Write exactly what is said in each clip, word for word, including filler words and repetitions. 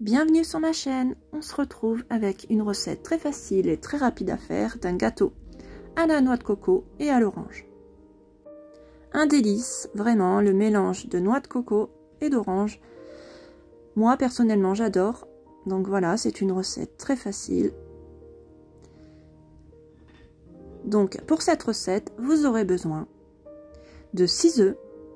Bienvenue sur ma chaîne. On se retrouve avec une recette très facile et très rapide à faire d'un gâteau à la noix de coco et à l'orange. Un délice, vraiment, le mélange de noix de coco et d'orange. Moi personnellement j'adore. Donc voilà, c'est une recette très facile. Donc pour cette recette, vous aurez besoin de six œufs,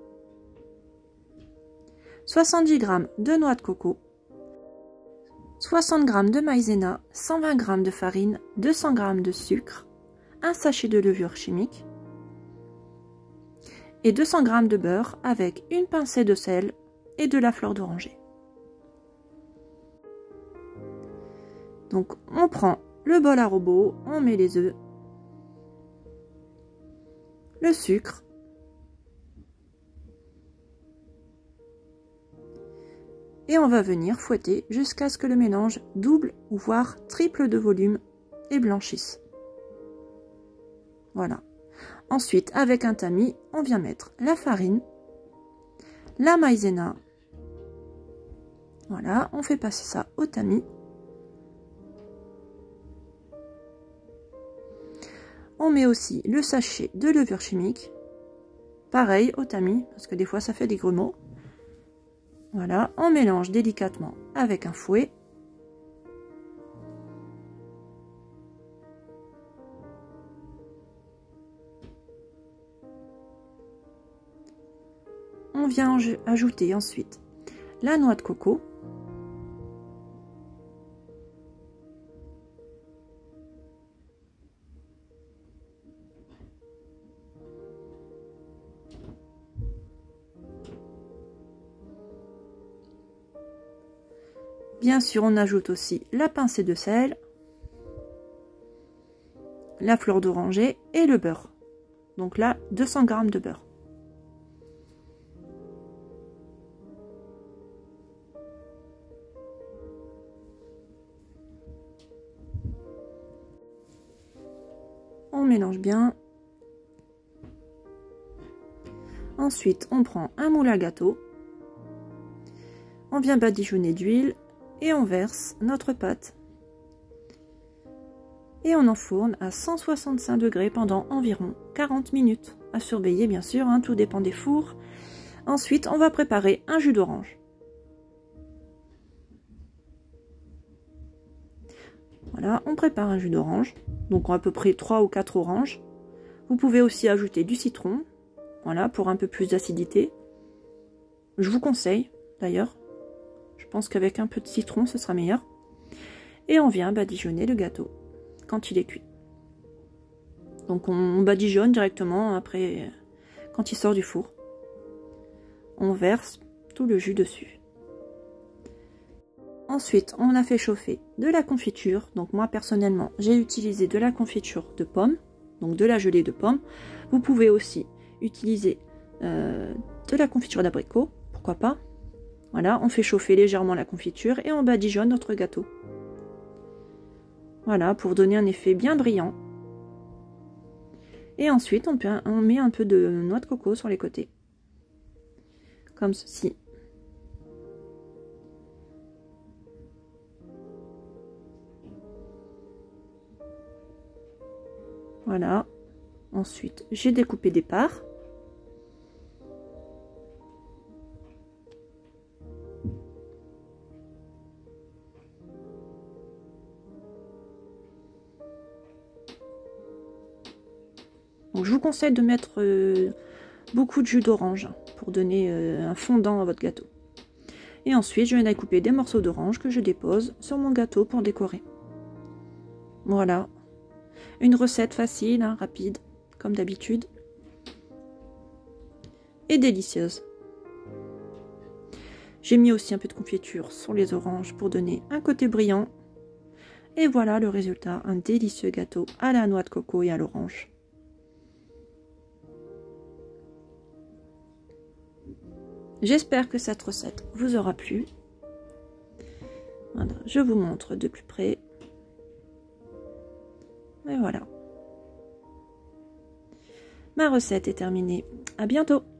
soixante-dix grammes de noix de coco, soixante grammes de maïzena, cent vingt grammes de farine, deux cents grammes de sucre, un sachet de levure chimique et deux cents grammes de beurre avec une pincée de sel et de la fleur d'oranger. Donc on prend le bol à robot, on met les œufs, le sucre, et on va venir fouetter jusqu'à ce que le mélange double ou voire triple de volume et blanchisse. Voilà. Ensuite, avec un tamis, on vient mettre la farine, la maïzena. Voilà, on fait passer ça au tamis. On met aussi le sachet de levure chimique. Pareil au tamis, parce que des fois ça fait des grumeaux. Voilà, on mélange délicatement avec un fouet. On vient ajouter ensuite la noix de coco. Bien sûr, on ajoute aussi la pincée de sel, la fleur d'oranger et le beurre. Donc là, deux cents grammes de beurre. On mélange bien. Ensuite, on prend un moule à gâteau. On vient badigeonner d'huile. Et on verse notre pâte et on enfourne à cent soixante-cinq degrés pendant environ quarante minutes. À surveiller bien sûr, hein, tout dépend des fours. Ensuite, on va préparer un jus d'orange. Voilà, on prépare un jus d'orange. Donc à peu près trois ou quatre oranges. Vous pouvez aussi ajouter du citron, voilà, pour un peu plus d'acidité. Je vous conseille d'ailleurs. Je pense qu'avec un peu de citron, ce sera meilleur. Et on vient badigeonner le gâteau quand il est cuit. Donc on badigeonne directement après, quand il sort du four. On verse tout le jus dessus. Ensuite, on a fait chauffer de la confiture. Donc moi, personnellement, j'ai utilisé de la confiture de pommes, donc de la gelée de pommes. Vous pouvez aussi utiliser euh, de la confiture d'abricot, pourquoi pas. Voilà, on fait chauffer légèrement la confiture et on badigeonne notre gâteau. Voilà, pour donner un effet bien brillant. Et ensuite, on, peut, on met un peu de noix de coco sur les côtés. Comme ceci. Voilà. Ensuite, j'ai découpé des parts. Donc, je vous conseille de mettre euh, beaucoup de jus d'orange pour donner euh, un fondant à votre gâteau. Et ensuite, je viens découper des morceaux d'orange que je dépose sur mon gâteau pour décorer. Voilà. Une recette facile, hein, rapide, comme d'habitude. Et délicieuse. J'ai mis aussi un peu de confiture sur les oranges pour donner un côté brillant. Et voilà le résultat, un délicieux gâteau à la noix de coco et à l'orange. J'espère que cette recette vous aura plu. Voilà, je vous montre de plus près. Et voilà. Ma recette est terminée. À bientôt!